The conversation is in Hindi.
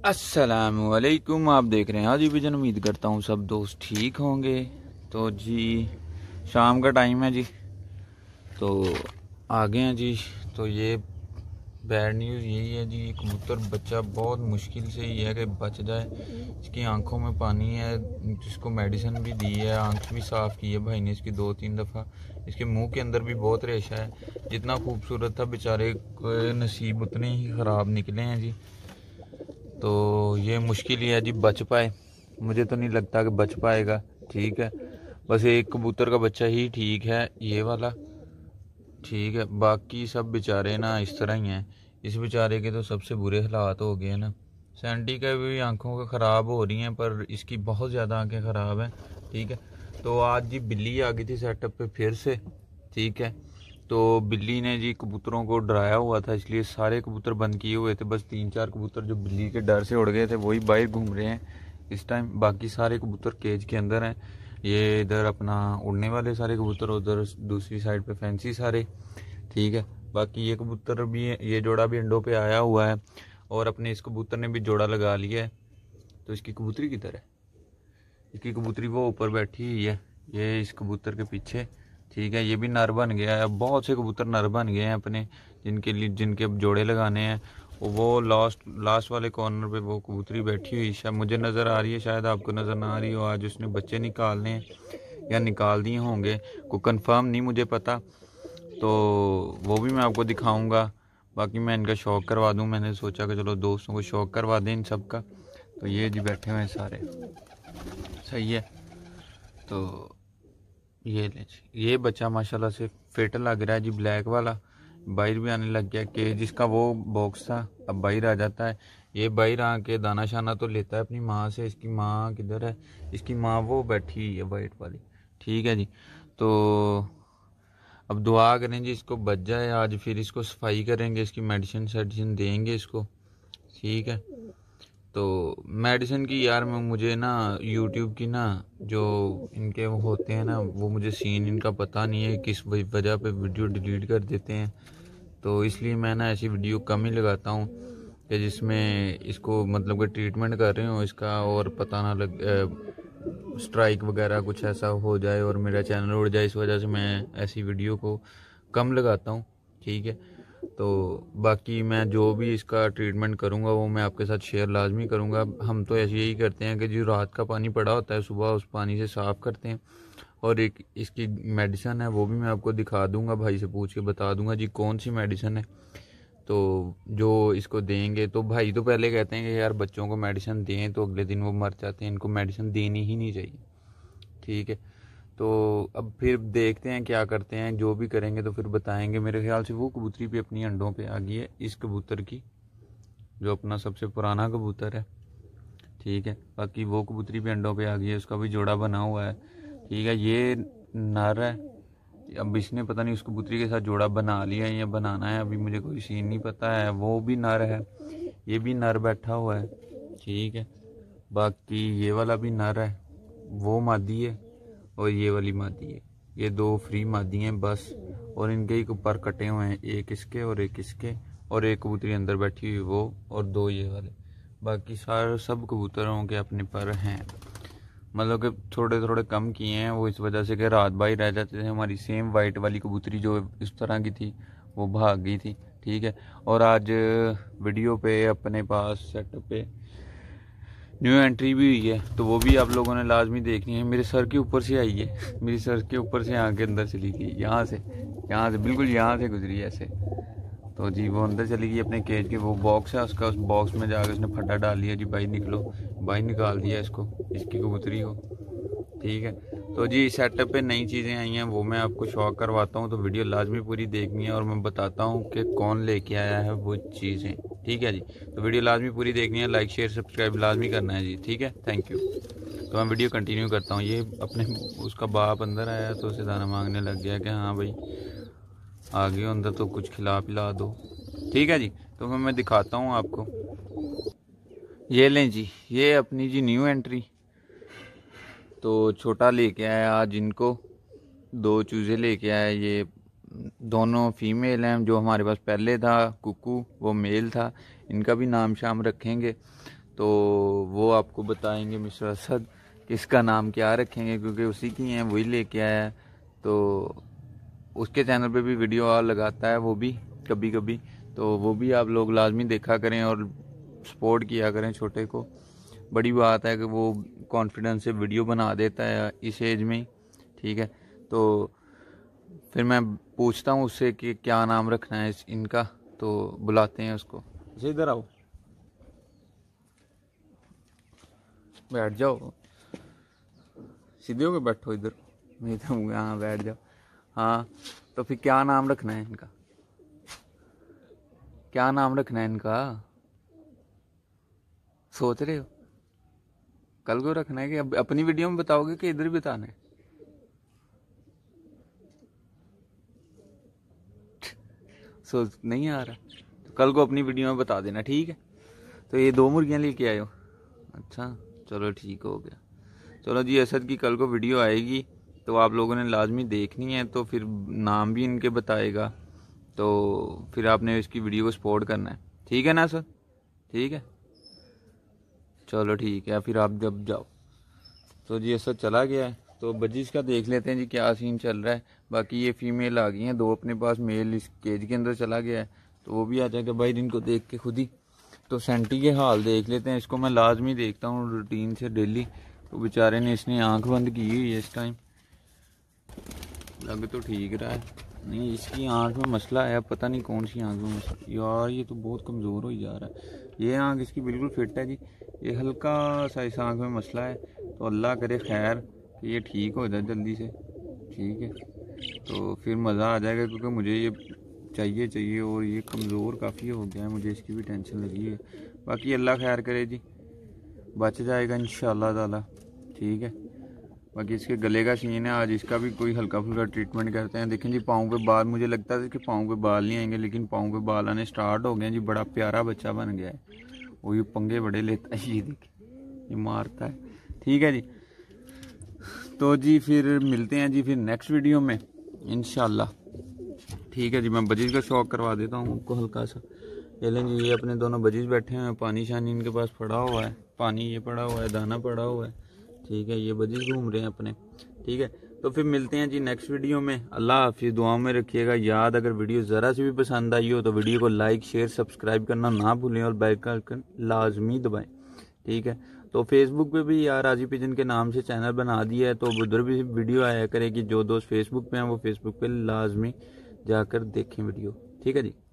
अस्सलामुअलैकुम। आप देख रहे हैं हाजी विजन। उम्मीद करता हूँ सब दोस्त ठीक होंगे। तो जी शाम का टाइम है जी, तो आ गए हैं जी। तो ये बैड न्यूज़ यही है जी, कबूतर बच्चा बहुत मुश्किल से ही है कि बच जाए। इसकी आंखों में पानी है, जिसको मेडिसिन भी दी है, आंख भी साफ़ की है भाई ने इसकी 2-3 दफ़ा। इसके मुंह के अंदर भी बहुत रेशा है। जितना खूबसूरत था बेचारे के नसीब उतने ही ख़राब निकले हैं जी। तो ये मुश्किल ही है जी बच पाए। मुझे तो नहीं लगता कि बच पाएगा। ठीक है, बस एक कबूतर का बच्चा ही ठीक है, ये वाला ठीक है, बाकी सब बेचारे ना इस तरह ही हैं। इस बेचारे के तो सबसे बुरे हालात हो गए ना। सैंटी का भी आंखों का ख़राब हो रही हैं, पर इसकी बहुत ज़्यादा आंखें ख़राब हैं। ठीक है, तो आज जी बिल्ली आ गई थी सेटअप पे फिर से। ठीक है, तो बिल्ली ने जी कबूतरों को डराया हुआ था, इसलिए सारे कबूतर बंद किए हुए थे। बस 3-4 कबूतर जो बिल्ली के डर से उड़ गए थे वही बाहर घूम रहे हैं इस टाइम। बाकी सारे कबूतर केज के अंदर हैं। ये इधर अपना उड़ने वाले सारे कबूतर, उधर दूसरी साइड पे फैंसी सारे। ठीक है, बाकी ये कबूतर भी, ये जोड़ा भी अंडों पे आया हुआ है और अपने इस कबूतर ने भी जोड़ा लगा लिया है। तो इसकी कबूतरी किधर है? इसकी कबूतरी वो ऊपर बैठी हुई है, ये इस कबूतर के पीछे। ठीक है, ये भी नर बन गया है। अब बहुत से कबूतर नर बन गए हैं अपने, जिनके लिए जिनके जोड़े लगाने हैं। वो लास्ट वाले कॉर्नर पे वो कबूतरी बैठी हुई शायद मुझे नज़र आ रही है, शायद आपको नज़र ना आ रही हो। आज उसने बच्चे निकालने हैं या निकाल दिए होंगे, को कंफर्म नहीं मुझे पता। तो वो भी मैं आपको दिखाऊंगा। बाकी मैं इनका शौक करवा दूं, मैंने सोचा कि चलो दोस्तों को शौक करवा दें इन सब का। तो ये जी बैठे हुए हैं सारे, सही है। तो ये ले जी, ये बच्चा माशाल्लाह से फिट लग रहा है जी, ब्लैक वाला। बाहर भी आने लग गया कि जिसका वो बॉक्स था अब बाहर आ जाता है। ये बाहर आके दाना शाना तो लेता है अपनी माँ से। इसकी माँ किधर है? इसकी माँ वो बैठी हुई है वाइट वाली। ठीक है जी, तो अब दुआ करें जी इसको बच जाए आज। फिर इसको सफाई करेंगे, इसकी मेडिसिन शेडिसिन देंगे इसको। ठीक है, तो मेडिसिन की यार मुझे ना यूट्यूब की ना जो इनके वो होते हैं ना, वो मुझे सीन इनका पता नहीं है, किस वजह पे वीडियो डिलीट कर देते हैं। तो इसलिए मैं ना ऐसी वीडियो कम ही लगाता हूँ कि जिसमें इसको मतलब कि ट्रीटमेंट कर रहे हो इसका, और पता ना लग स्ट्राइक वगैरह कुछ ऐसा हो जाए और मेरा चैनल उड़ जाए। इस वजह से मैं ऐसी वीडियो को कम लगाता हूँ। ठीक है, तो बाकी मैं जो भी इसका ट्रीटमेंट करूँगा वो मैं आपके साथ शेयर लाजमी करूँगा। हम तो ऐसे यही करते हैं कि जो रात का पानी पड़ा होता है सुबह उस पानी से साफ़ करते हैं। और एक इसकी मेडिसिन है वो भी मैं आपको दिखा दूँगा, भाई से पूछ के बता दूँगा जी कौन सी मेडिसिन है। तो जो इसको देंगे, तो भाई तो पहले कहते हैं कि यार बच्चों को मेडिसिन दें तो अगले दिन वो मर जाते हैं, इनको मेडिसिन देनी ही नहीं चाहिए। ठीक है, तो अब फिर देखते हैं क्या करते हैं, जो भी करेंगे तो फिर बताएंगे। मेरे ख्याल से वो कबूतरी भी अपनी अंडों पे आ गई है, इस कबूतर की, जो अपना सबसे पुराना कबूतर है। ठीक है, बाकी वो कबूतरी भी अंडों पे आ गई है, उसका भी जोड़ा बना हुआ है। ठीक है, ये नर है। अब इसने पता नहीं उस कबूतरी के साथ जोड़ा बना लिया है या बनाना है, अभी मुझे कोई सीन नहीं पता है। वो भी नर है, ये भी नर बैठा हुआ है। ठीक है, बाकी ये वाला भी नर है, वो मादी है और ये वाली मादी है। ये दो फ्री मादी हैं बस, और इनके ही ऊपर कटे हुए हैं, एक इसके और एक इसके, और एक कबूतरी अंदर बैठी हुई वो, और दो ये वाले। बाकी सारे सब कबूतरों के अपने पर हैं, मतलब कि थोड़े थोड़े कम किए हैं वो इस वजह से कि रात बाई रह जाते थे। हमारी सेम वाइट वाली कबूतरी जो इस तरह की थी वो भाग गई थी। ठीक है, और आज वीडियो पे अपने पास सेटअप पे न्यू एंट्री भी हुई है, तो वो भी आप लोगों ने लाजमी देखनी है। मेरे सर के ऊपर से आई है, मेरी सर के ऊपर से यहाँ के अंदर चली गई, यहाँ से बिल्कुल यहाँ से गुजरी ऐसे। तो जी वो अंदर चली गई अपने केज के, वो बॉक्स है उसका, उस बॉक्स में जाकर उसने फटा डाल लिया जी, भाई निकलो, भाई निकाल दिया इसको, इसकी कबूतरी को। ठीक है, तो जी सेटअप पे नई चीज़ें आई हैं वो मैं आपको शौक करवाता हूँ, तो वीडियो लाजमी पूरी देखनी है और मैं बताता हूँ कि कौन लेके आया है वो चीज़ें। ठीक है जी, तो वीडियो लाजमी पूरी देखनी है, लाइक शेयर सब्सक्राइब लाजमी करना है जी। ठीक है, थैंक यू। तो मैं वीडियो कंटिन्यू करता हूँ। ये अपने उसका बाप अंदर आया तो उसे दाना मांगने लग गया कि हाँ भाई आ गए अंदर तो कुछ खिला पिला दो। ठीक है जी, तो मैं दिखाता हूँ आपको। ये लें जी, ये अपनी जी न्यू एंट्री। तो छोटा लेके आया आज इनको, दो चूज़े लेके आया। ये दोनों फीमेल हैं, जो हमारे पास पहले था कुकू वो मेल था। इनका भी नाम शाम रखेंगे। तो वो आपको बताएंगे मिस्टर असद कि इसका नाम क्या रखेंगे, क्योंकि उसी की हैं, वही लेके आया है। तो उसके चैनल पे भी वीडियो और लगाता है वो भी कभी कभी, तो वो भी आप लोग लाजमी देखा करें और सपोर्ट किया करें छोटे को। बड़ी बात है कि वो कॉन्फिडेंस से वीडियो बना देता है इस एज में ही, ठीक है। तो फिर मैं पूछता हूँ उससे कि क्या नाम रखना है इनका, तो बुलाते हैं उसको। अच्छा इधर आओ, बैठ जाओ, सीधे होके बैठो इधर, मैं इधर हूँ, हाँ बैठ जाओ। हाँ तो फिर क्या नाम रखना है इनका, क्या नाम रखना है इनका, सोच रहे हो? कल को रखना है कि अब अपनी वीडियो में बताओगे कि इधर ही बताना है? सोच नहीं आ रहा तो कल को अपनी वीडियो में बता देना, ठीक है। तो ये 2 मुर्गियाँ लेके आए हो, अच्छा चलो ठीक हो गया। चलो जी, असद की कल को वीडियो आएगी तो आप लोगों ने लाजमी देखनी है, तो फिर नाम भी इनके बताएगा, तो फिर आपने इसकी वीडियो को सपोर्ट करना है, ठीक है ना असद? ठीक है चलो ठीक है, फिर आप जब जाओ। तो जी असद चला गया है, तो बजिश का देख लेते हैं जी क्या सीन चल रहा है। बाकी ये फीमेल आ गई हैं 2 अपने पास, मेल इस केज के अंदर चला गया है, तो वो भी आ जाएगा भाई इनको देख के खुद ही। तो सेंटी के हाल देख लेते हैं, इसको मैं लाजमी देखता हूँ रूटीन से डेली। तो बेचारे ने इसने आंख बंद की हुई है इस टाइम, लग तो ठीक रहा है, नहीं इसकी आंख में मसला है, पता नहीं कौन सी आंख में मसला। यार ये तो बहुत कमज़ोर हो जा रहा है, ये आंख इसकी बिल्कुल फिट है जी, ये हल्का सा इस आंख में मसला है। तो अल्लाह करे खैर कि ये ठीक हो जाए जल्दी से, ठीक है, तो फिर मज़ा आ जाएगा, क्योंकि मुझे ये चाहिए और ये कमज़ोर काफ़ी हो गया है, मुझे इसकी भी टेंशन लगी है। बाकी अल्लाह खैर करे जी, बच जाएगा इंशाल्लाह ताला, ठीक है। बाकी इसके गले का सीन है, आज इसका भी कोई हल्का फुल्का ट्रीटमेंट करते हैं। देखें जी पाँव पे बाल, मुझे लगता था कि पाँव पे बाल नहीं आएंगे, लेकिन पाँव पे बाल आने स्टार्ट हो गए हैं जी, बड़ा प्यारा बच्चा बन गया है। वो ये पंगे बड़े लेता है, ये देखिए ये मारता है, ठीक है जी। तो जी फिर मिलते हैं जी फिर नेक्स्ट वीडियो में इंशाल्लाह, ठीक है जी। मैं बजीज का शौक करवा देता हूँ आपको हल्का सा। ये लें जी, ये अपने दोनों बजीज बैठे हैं, पानी शानी इनके पास पड़ा हुआ है, पानी ये पड़ा हुआ है, दाना पड़ा हुआ है, ठीक है। ये बजीज घूम रहे हैं अपने, ठीक है। तो फिर मिलते हैं जी नेक्स्ट वीडियो में। अल्लाह हाफिज़, दुआओं में रखिएगा याद। अगर वीडियो ज़रा सी भी पसंद आई हो तो वीडियो को लाइक शेयर सब्सक्राइब करना ना भूलें और बेल का आइकन लाजमी दबाएं, ठीक है। तो फेसबुक पे भी यार राजी पिजन के नाम से चैनल बना दिया है, तो उधर भी वीडियो आया करे कि जो दोस्त फेसबुक पे हैं वो फेसबुक पे लाजमी जाकर देखें वीडियो, ठीक है जी।